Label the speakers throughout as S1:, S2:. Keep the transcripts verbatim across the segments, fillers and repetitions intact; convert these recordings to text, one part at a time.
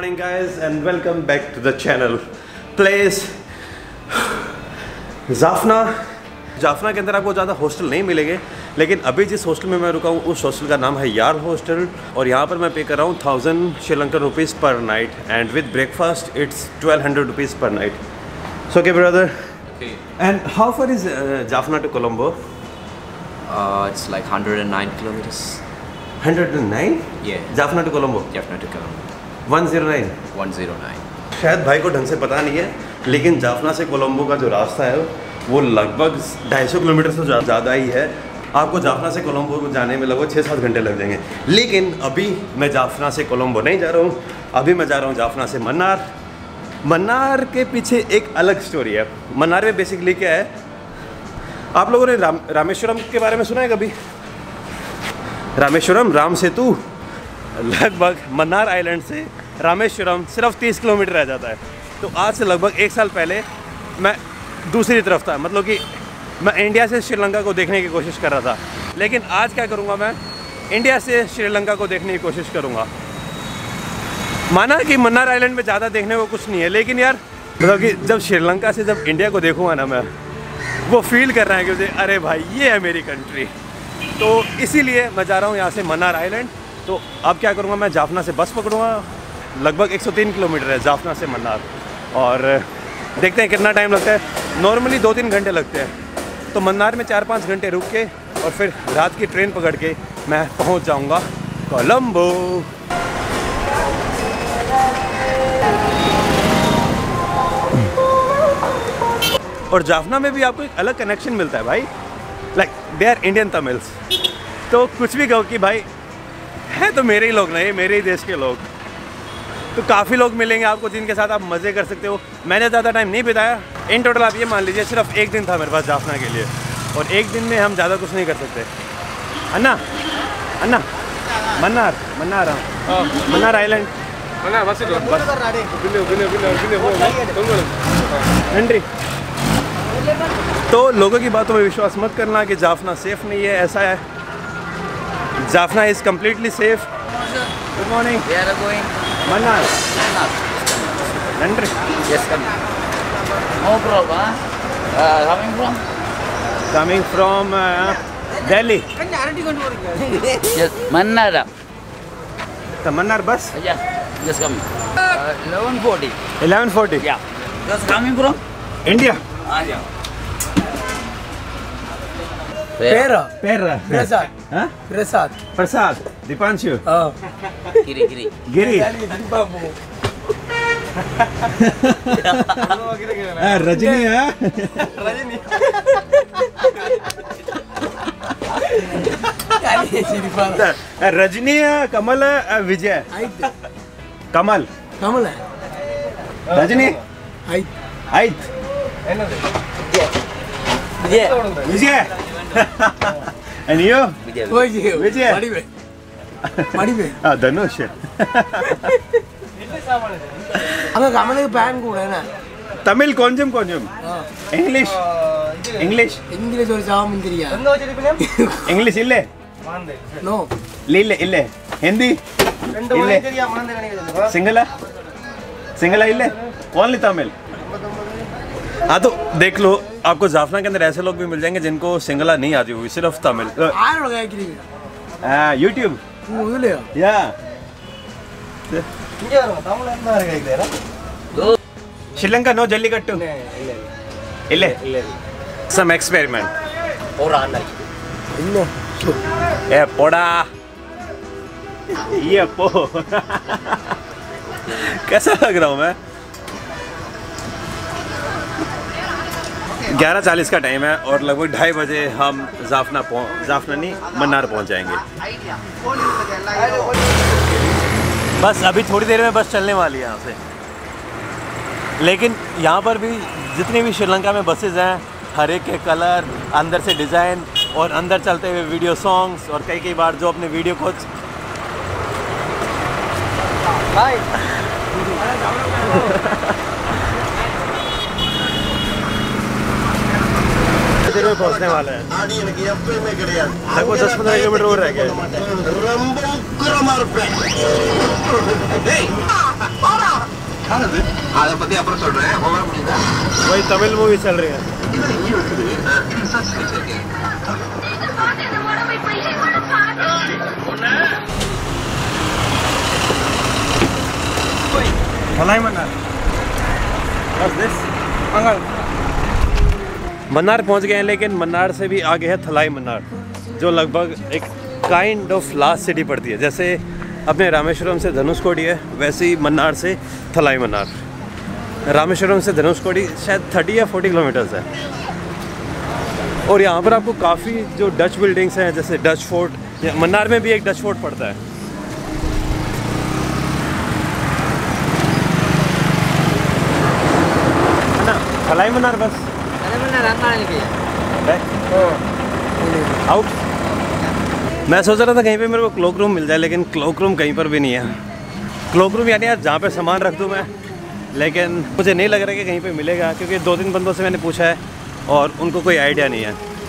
S1: morning guys and welcome back to the channel. Place Jaffna. Jaffna के अंदर आपको ज़्यादा हॉस्टल नहीं मिलेंगे, लेकिन अभी जिस हॉस्टल में मैं रुका हूँ उस हॉस्टल का नाम है यार हॉस्टल और यहाँ पर मैं पे कर रहा हूँ thousand Sri Lankan rupees per night and with breakfast it's twelve hundred rupees per night. So okay brother. And how far is Jaffna to Colombo?
S2: It's like one hundred nine kilometers.
S1: one hundred nine?
S2: Yeah.
S1: Jaffna to Colombo?
S2: Jaffna to Colombo.
S1: one oh nine?
S2: one oh nine.
S1: शायद भाई को ढंग से पता नहीं है, लेकिन जाफना से कोलंबो का जो रास्ता है वो लगभग ढाई सौ किलोमीटर से ज़्यादा ही है. आपको जाफना से कोलंबो को जाने में लगभग छः सात घंटे लग जाएंगे. लेकिन अभी मैं जाफना से कोलंबो नहीं जा रहा हूँ, अभी मैं जा रहा हूँ जाफना से मन्नार. मन्नार के पीछे एक अलग स्टोरी है. मन्नार में बेसिकली क्या है, आप लोगों ने राम रामेश्वरम के बारे में सुना है कभी? रामेश्वरम राम सेतु लगभग मन्नार आइलैंड से रामेश्वरम सिर्फ तीस किलोमीटर रह जाता है. तो आज से लगभग एक साल पहले मैं दूसरी तरफ था, मतलब कि मैं इंडिया से श्रीलंका को देखने की कोशिश कर रहा था. लेकिन आज क्या करूँगा, मैं इंडिया से श्रीलंका को देखने की कोशिश करूँगा. माना कि मन्नार आइलैंड में ज़्यादा देखने को कुछ नहीं है, लेकिन यार मतलब कि जब श्रीलंका से जब इंडिया को देखूँगा ना, मैं वो फील कर रहा है कि मुझे अरे भाई ये है मेरी कंट्री. तो इसीलिए मैं जा रहा हूँ यहाँ से मन्नार आइलैंड. तो अब क्या करूँगा, मैं जाफना से बस पकड़ूँगा. लगभग एक सौ तीन किलोमीटर है जाफना से मन्नार, और देखते हैं कितना टाइम लगता है. नॉर्मली दो तीन घंटे लगते हैं. तो मन्नार में चार पाँच घंटे रुक के और फिर रात की ट्रेन पकड़ के मैं पहुँच जाऊँगा कोलंबो. और जाफना में भी आपको एक अलग कनेक्शन मिलता है भाई, like they are Indian Tamils. तो कुछ भी कहो कि भाई है तो मेरे ही लोग नहीं, मेरे ही देश के लोग. तो काफ़ी लोग मिलेंगे आपको जिनके साथ आप मज़े कर सकते हो. मैंने ज़्यादा टाइम नहीं बिताया. इन टोटल आप ये मान लीजिए सिर्फ एक दिन था मेरे पास जाफना के लिए, और एक दिन में हम ज़्यादा कुछ नहीं कर सकते. अन्ना अन्ना मन्नार मन्नार हाँ मन्नार आइलैंड एंट्री. तो लोगों की बातों में विश्वास मत करना कि जाफना सेफ़ नहीं है. ऐसा है, Jaffna is completely safe. Good morning. Mannar entry.
S2: Yes, come. No problem. Uh, coming from?
S1: Coming from uh, Delhi.
S2: Yes, Mannara.
S1: The Mannar bus?
S2: Yeah, just coming. Uh, eleven forty.
S1: eleven forty?
S2: Yeah. Just coming from?
S1: India?
S2: Ah, yeah.
S3: Pera.
S1: Pera.
S3: Prasad.
S1: Huh?
S3: Prasad.
S1: Prasad. Dipanshu.
S3: Oh.
S2: Giri, Giri.
S1: Giri.
S3: Babu.
S1: Ah, Rajini, huh?
S3: Rajini.
S1: Uh, Rajini, uh, Kamal, uh, Vijay.
S3: Ait.
S1: Kamal.
S3: Kamal.
S1: Rajini.
S3: Ait.
S1: Ait.
S2: Yeah.
S1: Vijay. And you?
S2: Vijay.
S3: Vijay.
S1: Vijay.
S3: Padive. Padive.
S1: Ah, Dhanush.
S3: अगर कामले के pan कौन है ना?
S1: Tamil konjum konjum. English. English.
S3: English और जाम इंद्रिया.
S1: English ille.
S3: No.
S1: Lille ille. Hindi. Ille. Sinhala. Sinhala ille. Only Tamil. हाँ तो देख लो, आपको जाफना के अंदर ऐसे लोग भी मिल जाएंगे जिनको सिंगला नहीं आती हुई, सिर्फ तमिल.
S3: आर हो गया कि
S1: हाँ यूट्यूब.
S3: वो ले
S1: या श्रीलंका नो जल्लीकट्टू इले सम एक्सपेरिमेंट
S2: और आना.
S3: इन्नो
S1: ए पोड़ा ये पो कैसा लग रहा हूँ मैं. ग्यारह चालीस का टाइम है और लगभग ढाई बजे हम जाफना पहुँच जाफना नहीं मन्नार पहुँच जाएंगे. बस अभी थोड़ी देर में बस चलने वाली है यहाँ से. लेकिन यहाँ पर भी जितनी भी श्रीलंका में बसेज हैं, हर एक के कलर, अंदर से डिज़ाइन और अंदर चलते हुए वीडियो सॉन्ग्स, और कई कई बार जो अपने वीडियो को देर में पहुंचने वाला है. लगभग दस पंद्रह किलोमीटर और रह गए.
S4: அதை பத்தி அப்புறம் சொல்றேன். ஓவர் முடியுதா?
S1: वही तमिल मूवी चल रही है. थलाई मन्नार. What's this? मन्नार पहुंच गए हैं, लेकिन मन्नार से भी आगे है थलाई मन्नार, जो लगभग एक काइंड ऑफ लास्ट सिटी पड़ती है. जैसे अपने रामेश्वरम से धनुषकोडी है, वैसे ही मन्नार से थलाई मन्नार. रामेश्वरम से धनुषकोडी शायद तीस या चालीस किलोमीटर्स है. और यहाँ पर आपको काफ़ी जो डच बिल्डिंग्स हैं, जैसे डच फोर्ट, मन्नार में भी एक डच फोर्ट पड़ता है. थलाई मन्नार बस आउट. मैं सोच रहा था कहीं पे मेरे को क्लोक रूम मिल जाए, लेकिन क्लोक रूम कहीं पर भी नहीं है. क्लोक रूम यानी यार जहाँ पे सामान रख दूँ मैं, लेकिन मुझे नहीं लग रहा कि कहीं पे मिलेगा, क्योंकि दो तीन बंदों से मैंने पूछा है और उनको कोई आइडिया नहीं है.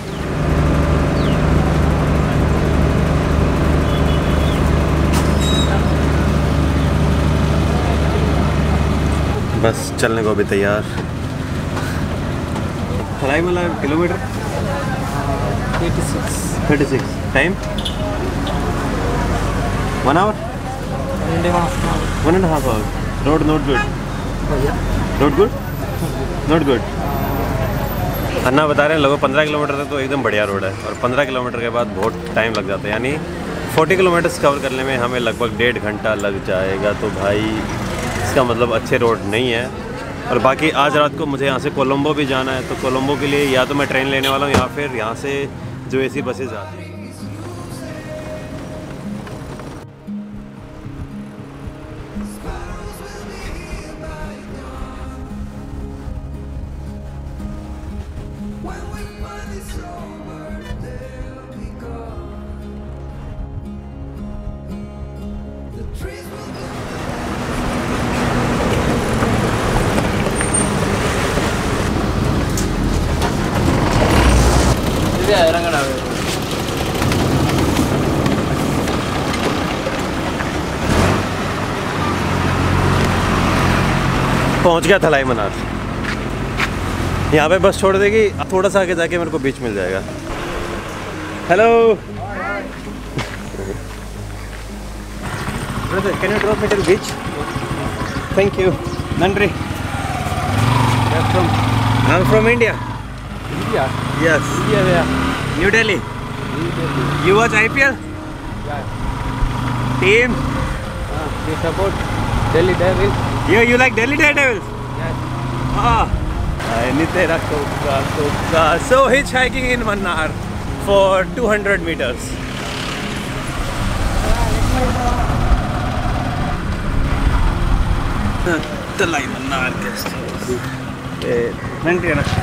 S1: बस चलने को भी तैयार. थलाई मन्नार किलोमीटर छत्तीस. Time one hour one and half hour. Road not good. Not good not good. अन्ना बता रहे हैं लोगों पंद्रह किलोमीटर तक तो एकदम बढ़िया रोड है, और पंद्रह किलोमीटर के बाद बहुत टाइम लग जाता है. यानी चालीस किलोमीटर्स कवर करने में हमें लगभग डेढ़ घंटा लग जाएगा. तो भाई इसका मतलब अच्छे रोड नहीं है. और बाकी आज रात को मुझे यहाँ से कोलंबो भी जाना है, तो कोलंबो के लिए या तो मैं ट्रेन लेने वाला हूँ, या फिर यहाँ से जो एसी बसेज आती हैं. पहुंच गया थलाई मन्नार. यहाँ पे बस छोड़ देगी, थोड़ा सा आगे जाके मेरे को बीच मिल जाएगा. Hello brother, can you drop me to beach? Thank you. नंद्री. I am from India.
S3: India.
S1: Yes.
S3: India where?
S1: New Delhi. You watch I P L?
S3: Yeah.
S1: Team?
S3: Uh, we support Delhi Devils.
S1: You you like Delhi Daredevils?
S3: Yes.
S1: Ah. Ni tera koka koka. So hitchhiking in Mannar for two hundred meters. Thalai Mannar guest house. Eh, nandri na.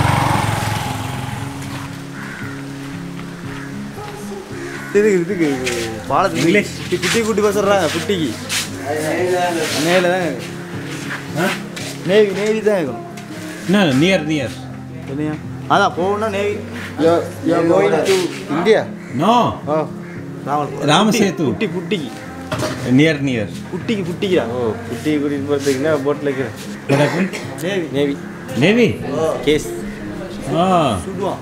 S3: English. குட்டி குட்டி bus வர்றாங்க குட்டிக்கு. நேல தான். Navy navy தான் இருக்கும்.
S5: No, near, near.
S3: என்னையா? அதான் போனா navy. You you are going to India?
S5: No.
S3: Oh.
S5: Ram Setu.
S3: குட்டி குட்டிக்கு.
S5: Near, near.
S3: குட்டிக்கு குட்டிக்குடா. ஓ, குட்டி குட்டி போறதுக்குனா போட்ல இருக்கு.
S5: What happened?
S3: Navy navy.
S5: Navy?
S3: Case.
S5: Ah.
S3: சுடுவான்.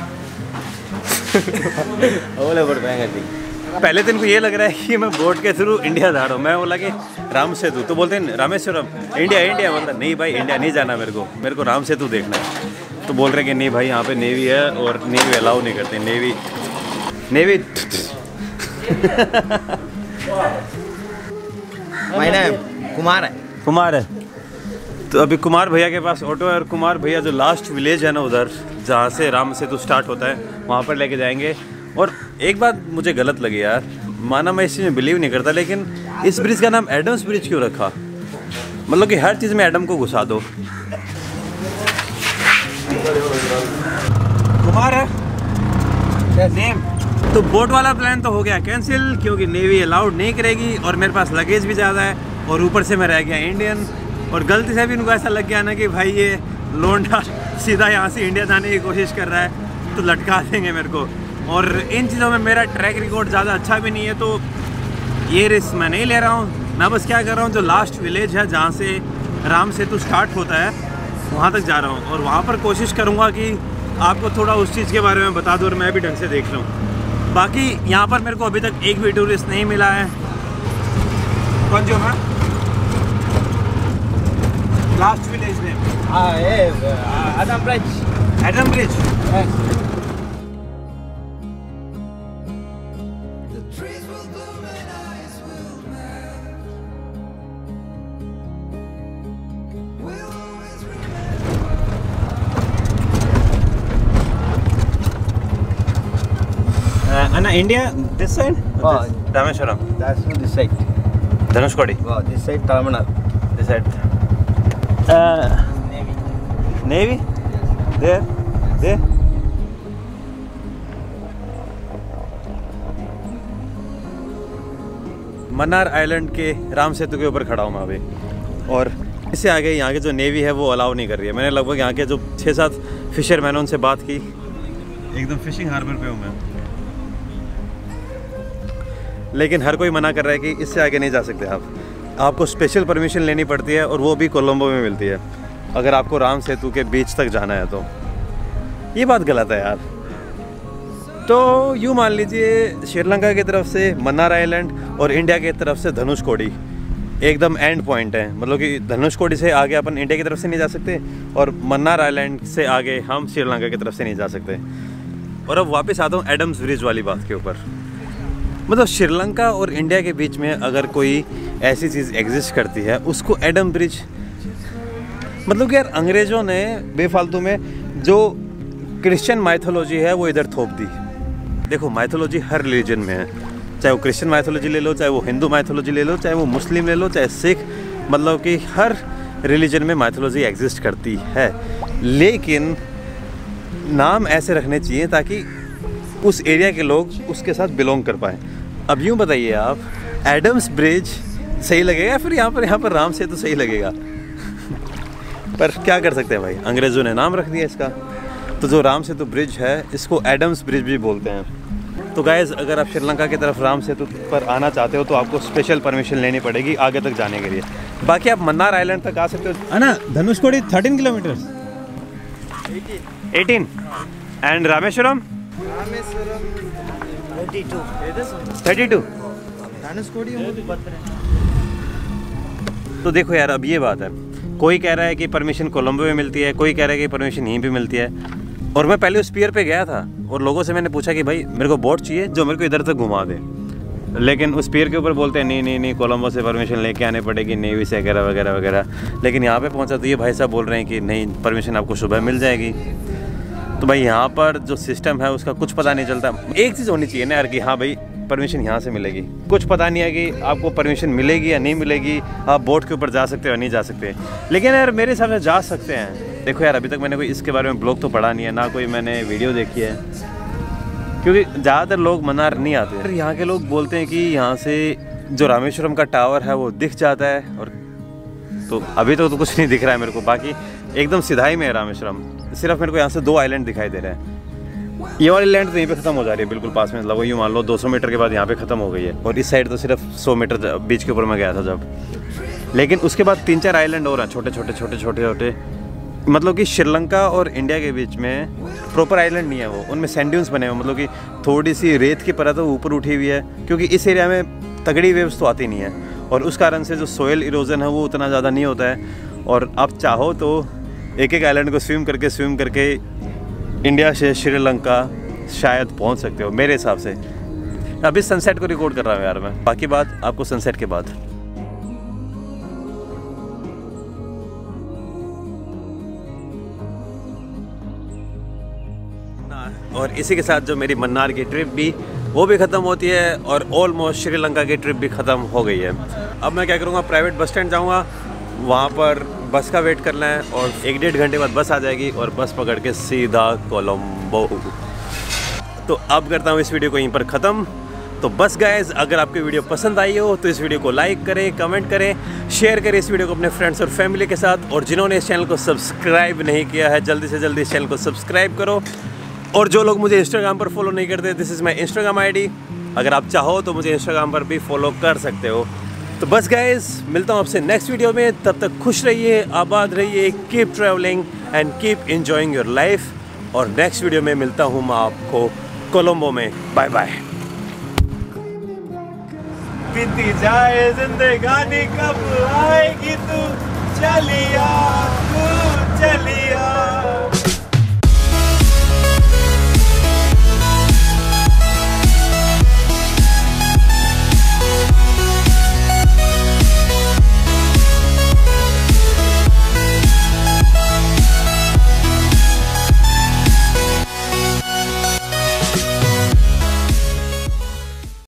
S3: ओले पड़ पाएंगे ठीक.
S1: पहले दिन को ये लग रहा है कि मैं बोट के थ्रू इंडिया जा रहा हूँ. मैं बोला कि राम सेतु, तो बोलते हैं रामेश्वरम. इंडिया इंडिया बोलता नहीं भाई, इंडिया नहीं जाना मेरे को, मेरे को राम सेतु देखना है. तो बोल रहे कि नहीं भाई यहाँ पे नेवी है, और नेवी अलाउ नहीं करते. Navy navy
S3: my name Kumar है.
S1: कुमार है. तो अभी कुमार भैया के पास ऑटो है, और कुमार भैया जो लास्ट विलेज है ना उधर जहाँ से राम सेतु स्टार्ट होता है, वहाँ पर लेके जाएंगे. और एक बात मुझे गलत लगी यार, माना मैं इस चीज़ में बिलीव नहीं करता, लेकिन इस ब्रिज का नाम एडम्स ब्रिज क्यों रखा? मतलब कि हर चीज़ में एडम को घुसा दो. कुमार है नेम. तो बोट वाला प्लान तो हो गया कैंसिल, क्योंकि नेवी अलाउड नहीं करेगी, और मेरे पास लगेज भी ज़्यादा है, और ऊपर से मैं रह गया इंडियन. और गलती से भी उनको ऐसा लग गया ना कि भाई ये लोंडा सीधा यहाँ से इंडिया जाने की कोशिश कर रहा है, तो लटका देंगे मेरे को. और इन चीज़ों में मेरा ट्रैक रिकॉर्ड ज़्यादा अच्छा भी नहीं है, तो ये रिस्क मैं नहीं ले रहा हूँ. मैं बस क्या कर रहा हूँ, जो लास्ट विलेज है जहाँ से राम सेतु स्टार्ट होता है वहाँ तक जा रहा हूँ, और वहाँ पर कोशिश करूँगा कि आपको थोड़ा उस चीज़ के बारे में बता दूँ और मैं भी ढंग से देख लूँ। बाकी यहाँ पर मेरे को अभी तक एक भी टूरिस्ट नहीं मिला है। कौन जो है लास्ट विलेज नेम?
S3: हाँ ये Adam bridge.
S1: Adam bridge.
S5: Anna, India, this side?
S3: Wow,
S1: Rameswaram,
S3: that's on this side.
S1: Dhanushkodi,
S3: Wow, this side terminal.
S1: this side.
S3: Navy.
S1: Navy? There? There? Mannar island के राम सेतु के ऊपर खड़ा हूँ मैं अभी, और इससे आगे यहाँ के जो नेवी है वो अलाउ नहीं कर रही है। मैंने लगभग यहाँ के जो छः सात फिशरमैन उनसे बात की, एकदम फिशिंग हार्बर पे हूँ मैं, लेकिन हर कोई मना कर रहा है कि इससे आगे नहीं जा सकते आप, आपको स्पेशल परमिशन लेनी पड़ती है और वो भी कोलंबो में मिलती है अगर आपको राम सेतु के बीच तक जाना है। तो ये बात गलत है यार। तो यूँ मान लीजिए श्रीलंका की तरफ से मन्नार आइलैंड और इंडिया की तरफ से धनुषकोडी एकदम एंड पॉइंट है, मतलब कि धनुषकोडी से आगे अपन इंडिया की तरफ से नहीं जा सकते और मन्नार आइलैंड से आगे हम श्रीलंका की तरफ से नहीं जा सकते। और अब वापस आता हूँ एडम्स ब्रिज वाली बात के ऊपर। मतलब श्रीलंका और इंडिया के बीच में अगर कोई ऐसी चीज़ एग्जिस्ट करती है उसको एडम ब्रिज, मतलब कि यार अंग्रेज़ों ने बेफालतू में जो क्रिश्चियन माइथोलॉजी है वो इधर थोप दी। देखो माइथोलॉजी हर रिलीजन में है, चाहे वो क्रिश्चियन माइथोलॉजी ले लो, चाहे वो हिंदू माइथोलॉजी ले लो, चाहे वो मुस्लिम ले लो, चाहे सिख, मतलब कि हर रिलीजन में माइथोलॉजी एग्जिस्ट करती है। लेकिन नाम ऐसे रखने चाहिए ताकि उस एरिया के लोग उसके साथ बिलोंग कर पाएँ। अब यूँ बताइए आप, एडम्स ब्रिज सही लगेगा या फिर यहाँ पर यहाँ पर राम सेतु सही लगेगा? पर क्या कर सकते हैं भाई, अंग्रेज़ों ने नाम रख दिया इसका। तो जो राम सेतु ब्रिज है इसको एडम्स ब्रिज भी बोलते हैं। तो गाइज़ अगर आप श्रीलंका की तरफ राम सेतु पर आना चाहते हो तो आपको स्पेशल परमिशन लेनी पड़ेगी आगे तक जाने के लिए। बाकी आप मन्नार आइलैंड तक आ सकते हो।
S5: Anna, Dhanushkodi thirteen kilometres.
S1: Eighteen and Rameswaram thirty two. तो देखो यार अब ये बात है, कोई कह रहा है कि परमिशन कोलंबो में मिलती है, कोई कह रहा है कि परमिशन यहीं पे मिलती है। और मैं पहले उस पियर पे गया था और लोगों से मैंने पूछा कि भाई मेरे को बोट चाहिए जो मेरे को इधर तक घुमा दे, लेकिन उस पियर के ऊपर बोलते हैं नहीं नहीं नहीं कोलंबो से परमिशन लेके आने पड़ेगी, नेवी से वगैरह वगैरह वगैरह। लेकिन यहाँ पे पहुँचा तो ये भाई साहब बोल रहे हैं कि नहीं परमिशन आपको सुबह मिल जाएगी। तो भाई यहाँ पर जो सिस्टम है उसका कुछ पता नहीं चलता। एक चीज़ होनी चाहिए ना यार कि हाँ भाई परमिशन यहाँ से मिलेगी, कुछ पता नहीं है कि आपको परमिशन मिलेगी या नहीं मिलेगी, आप बोट के ऊपर जा सकते हो या नहीं जा सकते। लेकिन यार मेरे हिसाब से जा सकते हैं। देखो यार अभी तक मैंने कोई इसके बारे में ब्लॉग तो पढ़ा नहीं है, ना कोई मैंने वीडियो देखी है, क्योंकि ज़्यादातर लोग मन्नार नहीं आते। यहाँ के लोग बोलते हैं कि यहाँ से जो रामेश्वरम का टावर है वो दिख जाता है, और तो अभी तो, तो कुछ नहीं दिख रहा है मेरे को। बाकी एकदम सिधाई में है रामेश्वरम, सिर्फ मेरे को यहाँ से दो आइलैंड दिखाई दे रहे हैं। ये वाली लैंड तो यहीं पे ख़त्म हो जा रही है बिल्कुल पास में, मतलब यूँ मान लो दो सौ मीटर के बाद यहाँ पे ख़त्म हो गई है, और इस साइड तो सिर्फ सौ मीटर बीच के ऊपर मैं गया था जब। लेकिन उसके बाद तीन चार आइलैंड और हैं छोटे छोटे छोटे छोटे छोटे, मतलब कि श्रीलंका और इंडिया के बीच में प्रॉपर आइलैंड नहीं है वो, उनमें सैंड ड्यून्स बने हुए, मतलब कि थोड़ी सी रेत की परत तो ऊपर उठी हुई है, क्योंकि इस एरिया में तगड़ी वेव्स तो आती नहीं है, और उस कारण से जो सोयल इरोजन है वो उतना ज़्यादा नहीं होता है। और आप चाहो तो एक एक आइलैंड को स्विम करके स्विम करके इंडिया से श्रीलंका शायद पहुंच सकते हो मेरे हिसाब से। अभी सनसेट को रिकॉर्ड कर रहा हूँ यार मैं, बाकी बात आपको सनसेट के बाद। और इसी के साथ जो मेरी मन्नार की ट्रिप भी वो भी ख़त्म होती है, और ऑलमोस्ट श्रीलंका की ट्रिप भी ख़त्म हो गई है। अब मैं क्या करूँगा, प्राइवेट बस स्टैंड जाऊँगा, वहाँ पर बस का वेट करना है, और एक डेढ़ घंटे बाद बस आ जाएगी और बस पकड़ के सीधा कोलंबो। तो अब करता हूँ इस वीडियो को यहीं पर ख़त्म। तो बस गाइस, अगर आपकी वीडियो पसंद आई हो तो इस वीडियो को लाइक करें, कमेंट करें, शेयर करें इस वीडियो को अपने फ्रेंड्स और फैमिली के साथ। और जिन्होंने इस चैनल को सब्सक्राइब नहीं किया है जल्दी से जल्दी इस चैनल को सब्सक्राइब करो। और जो लोग मुझे इंस्टाग्राम पर फॉलो नहीं करते, this is my Instagram I D, अगर आप चाहो तो मुझे इंस्टाग्राम पर भी फॉलो कर सकते हो। तो बस गाइस, मिलता हूँ आपसे नेक्स्ट वीडियो में। तब तक खुश रहिए, आबाद रहिए, keep travelling and keep enjoying your life. और नेक्स्ट वीडियो में मिलता हूँ मैं आपको कोलंबो में। Bye bye. बीती जाए जिंदगानी, कब आएगी तू चलिया, तू चलिया।